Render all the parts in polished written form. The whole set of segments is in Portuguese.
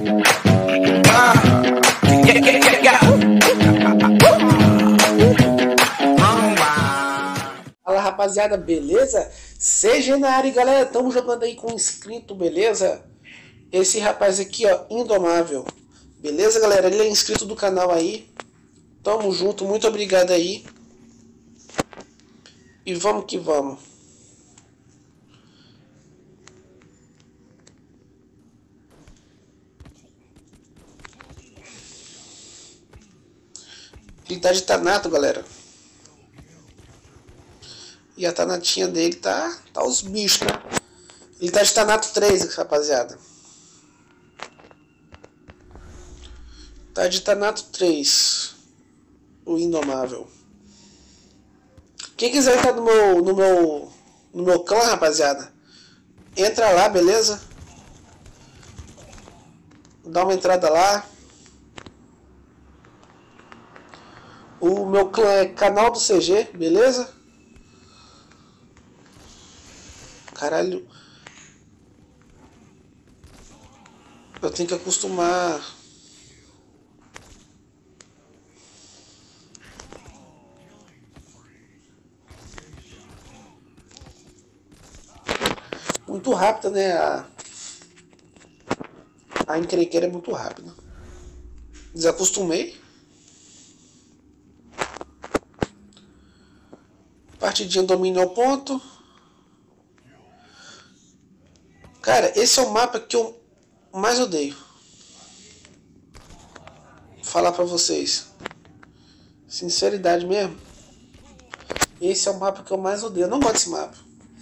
Fala rapaziada, beleza? Seja na área, galera, estamos jogando aí com um inscrito, beleza? Esse rapaz aqui, ó, Indomável. Beleza, galera? Ele é inscrito do canal aí. Tamo junto, muito obrigado aí. E vamos que vamos. Ele tá de Thanato, galera. E a Thanatinha dele tá os bichos, né? Ele tá de Thanato 3, rapaziada. Tá de Thanato 3. O Indomável. Quem quiser entrar no meu clã, rapaziada, entra lá, beleza? Dá uma entrada lá. O meu clã é Canal do CG, beleza? Caralho. Eu tenho que acostumar. Muito rápida, né? A encrenqueira é muito rápida. Desacostumei. Partidinha domínio ao ponto. Cara, esse é o mapa que eu mais odeio. Vou falar pra vocês. Sinceridade mesmo. Esse é o mapa que eu mais odeio. Eu não gosto desse mapa.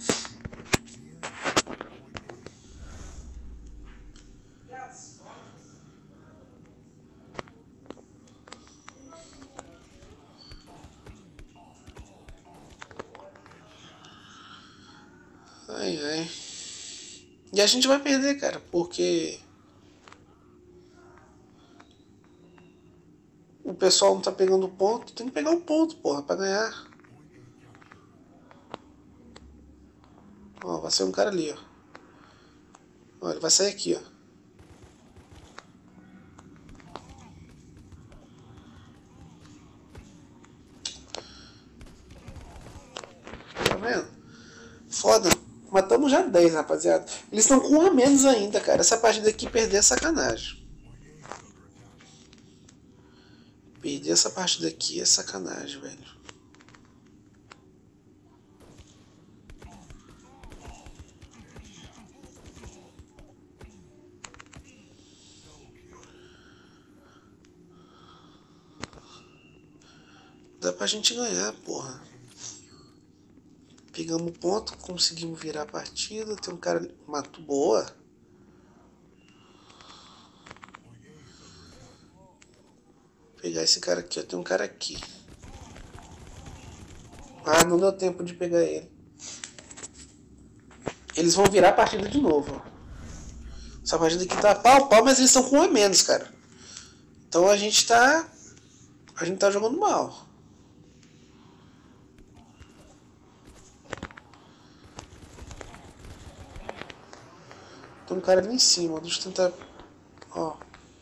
Ai, ai. E a gente vai perder, cara, porque o pessoal não tá pegando ponto. Tem que pegar um ponto, porra, pra ganhar. Ó, vai ser um cara ali, ó. Ó, ele vai sair aqui, ó. Tá vendo? Foda. Matamos já 10, rapaziada. Eles estão com um a menos ainda, cara. Essa partida aqui perder é sacanagem. Perder essa partida aqui é sacanagem, velho. Dá pra gente ganhar, porra. Pegamos ponto, conseguimos virar a partida. Tem um cara matou boa. Vou pegar esse cara aqui, ó. Tem um cara aqui. Ah, não deu tempo de pegar ele. Eles vão virar a partida de novo, ó. Essa partida aqui tá pau, mas eles estão com um a menos, cara. Então a gente tá jogando mal. Tem um cara ali em cima, deixa eu tentar. Ó.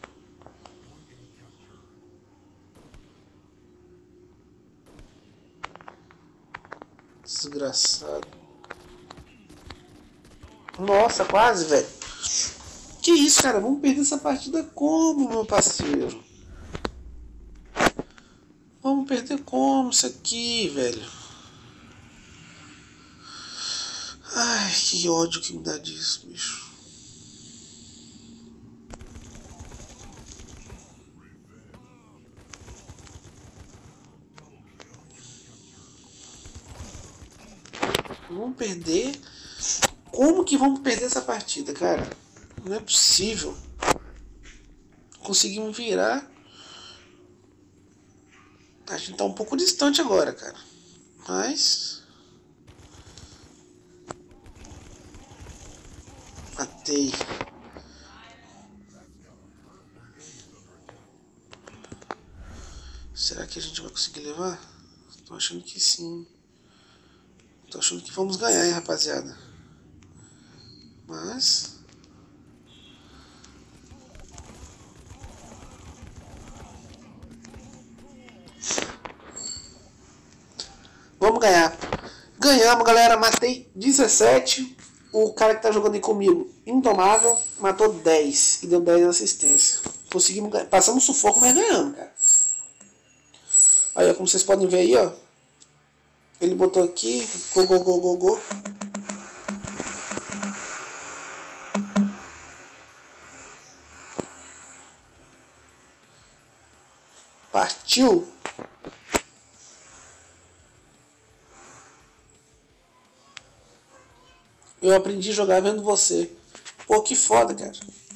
Desgraçado. Nossa, quase, velho. Que isso, cara? Vamos perder essa partida como, meu parceiro? Vamos perder como isso aqui, velho? Ai, que ódio que me dá disso, bicho. Vamos perder. Como que vamos perder essa partida, cara? Não é possível. Conseguimos virar. A gente tá um pouco distante agora, cara. Mas... matei. Será que a gente vai conseguir levar? Tô achando que sim. Tô achando que vamos ganhar, hein, rapaziada. Mas... Vamos ganhar. Ganhamos, galera. Matei 17. O cara que tá jogando aí comigo, Indomável, matou 10 e deu 10 assistência. Conseguimos ganhar. Passamos sufoco, mas ganhamos, cara. Aí, ó, como vocês podem ver aí, ó. Ele botou aqui. Go. Partiu. Eu aprendi a jogar vendo você. Pô, que foda, cara.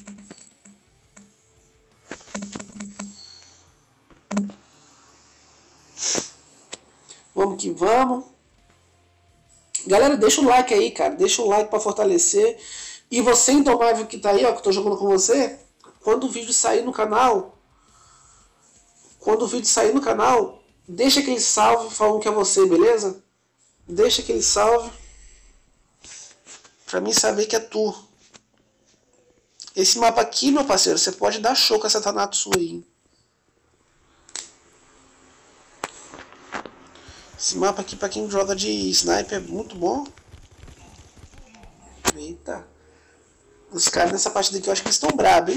Vamos que vamos. Galera, deixa o like aí, cara. Deixa o like pra fortalecer. E você, Indomável, que tá aí, ó, que eu tô jogando com você. Quando o vídeo sair no canal... deixa aquele salve falando que é você, beleza? Deixa aquele salve. Pra mim saber que é tu. Esse mapa aqui, meu parceiro, você pode dar show com essa Thanatos sua aí. Esse mapa aqui, pra quem joga de sniper, é muito bom. Eita. Os caras nessa partida aqui, eu acho que estão brabos, hein?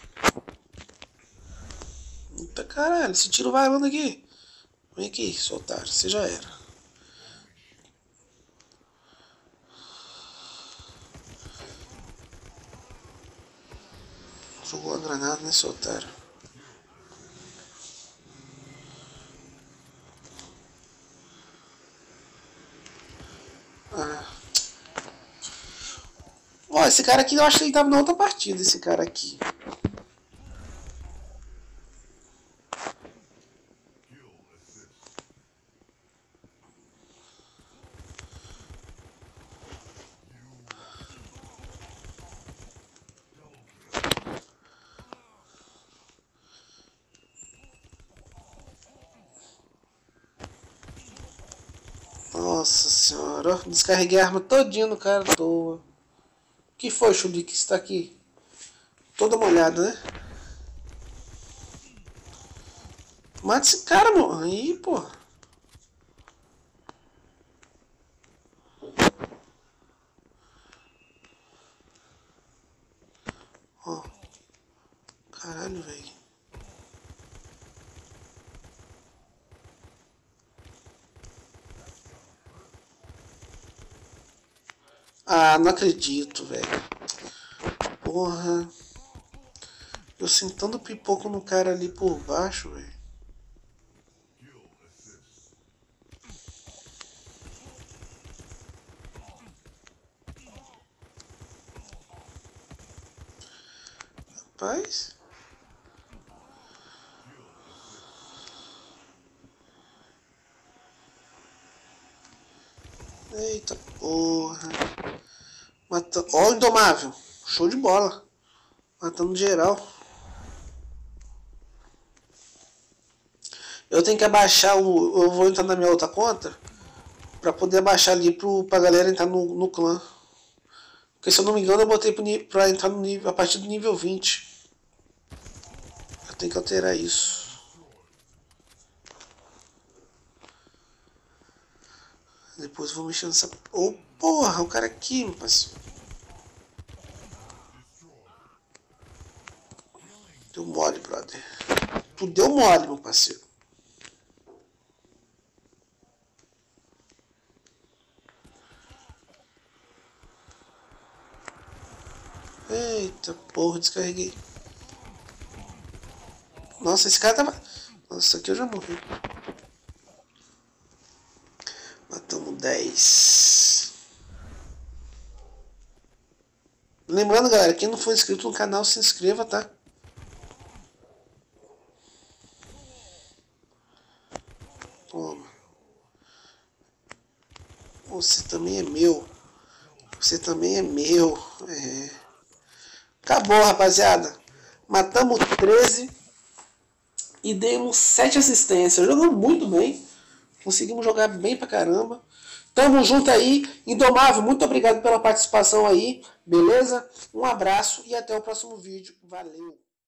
Eita caralho, esse tiro varando aqui. Vem aqui, seu otário, você já era. Jogou a granada nesse otário. Ó, esse cara aqui, eu acho que ele tava na outra partida, esse cara aqui. Nossa senhora, descarreguei a arma todinha no cara à toa. O que foi, Chuli, que está aqui? Toda molhada, né? Mata esse cara, mano. Aí, pô. Ó. Caralho, velho. Ah, não acredito, velho. Porra. Eu sentando pipoco no cara ali por baixo, velho. Rapaz. Eita porra. Matando. Ó, o Indomável. Show de bola. Matando geral. Eu tenho que abaixar o. Eu vou entrar na minha outra conta. Pra poder abaixar ali pra galera entrar no clã. Porque se eu não me engano eu botei pra entrar no nível, a partir do nível 20. Eu tenho que alterar isso. Depois eu vou mexer nessa... Oh, porra, o cara aqui, meu parceiro. Deu mole, brother. Tu deu mole, meu parceiro. Eita, porra, descarreguei. Nossa, esse cara tava... Nossa, aqui eu já morri. Matamos 10. Lembrando, galera, quem não for inscrito no canal, se inscreva, tá? Toma. Você também é meu. Você também é meu. É. Acabou, rapaziada. Matamos 13 e demos 7 assistências. Jogamos muito bem. Conseguimos jogar bem pra caramba. Tamo junto aí. Indomável, muito obrigado pela participação aí. Beleza? Um abraço e até o próximo vídeo. Valeu!